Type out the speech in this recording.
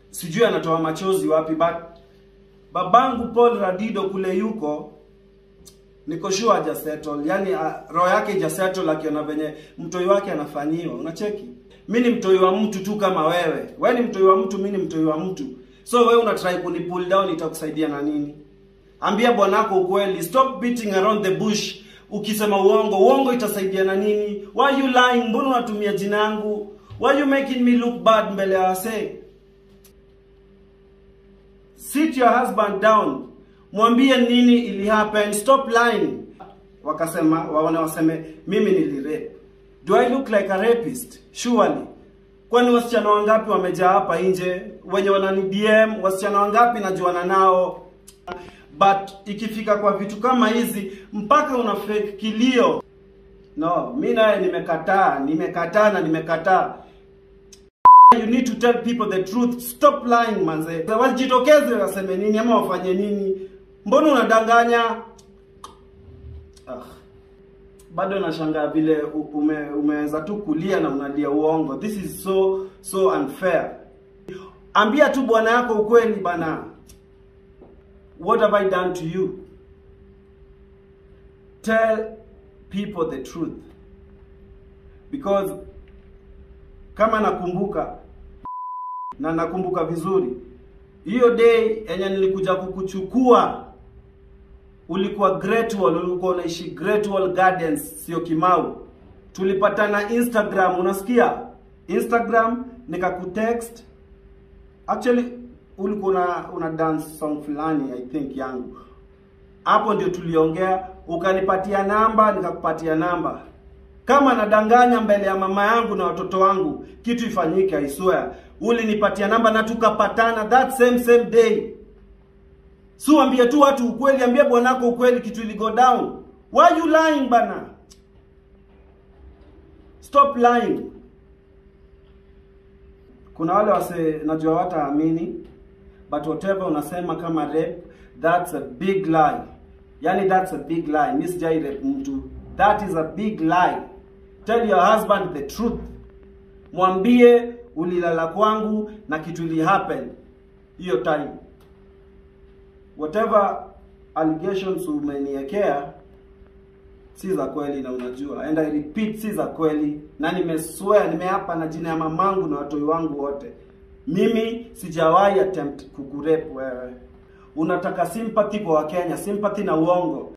sijui anatoa machozi wapi, but babangu Paul Radido kule yuko, niko sure haja settle. Yani roho yake haja settle akiona venye mtoi wake anafanyiwa. Unacheki? Mimi ni mtoi wa mtu tu kama wewe. Wewe ni mtoi wa mtu, mimi ni mtoi wa mtu. So wewe una try kuni pull down, itakusaidia na nini? Ambia bwanako ukweli. Stop beating around the bush. Ukisema uongo itasaidia na nini? Why you lying? Mbona unatumia jina yangu? Why you making me look bad mbele ya wase? Sit your husband down. Mwambie nini ili happen. Stop lying. Wakasema, waseme mimi nilirape. Do I look like a rapist? Surely. Kwani wasichana wangapi wamejaa hapa nje? Wenye wanani DM, wasichana wangapi najuana nao? But ikifika kwa vitu kama hizi mpaka una fake kilio. No, mimi naye nimekataa. You need to tell people the truth. Stop lying, manze. Wajitokeze waseme nini ama wafanye nini? Mbona unadanganya? Bado nashangaa vile umeweza tu kulia na unalia uongo. This is so unfair. Ambia tu bwana yako ukweli bana. What have I done to you? Tell people the truth. Because kama nakumbuka vizuri, hiyo day yenye nilikuja kukuchukua, ulikuwa Great Wall, ulikuwa unaishi Great Wall Gardens, sio Kimau. Tulipatana Instagram, unasikia? Instagram, nikakutext. Actually ulikuwa una dance song fulani, I think yangu. Hapo ndio tuliongea, ukanipatia namba, nikakupatia namba. Kama nadanganya mbele ya mama yangu na watoto wangu, kitu ifanyike, I swear. Ulinipatia namba na tukapatana that same day. So ambia tu watu ukweli, ambia bwanako ukweli, kitu ili go down. Why you lying bana? Stop lying. Kuna wale wase najua wataamini, but whatever unasema kama rape, that's a big lie. Yani that's a big lie. Miss Jai rape mtu. That is a big lie. Tell your husband the truth. Mwambie ulilala kwangu na kitu ili happen hiyo time. Whatever allegations umeniekea si za kweli na unajua. And I repeat, si za kweli. Na nimeswear, nimeapa na jina ya mamangu na watoi wangu wote. Mimi sijawahi attempt kukurepe wewe. Unataka sympathy kwa Wakenya, sympathy na uongo.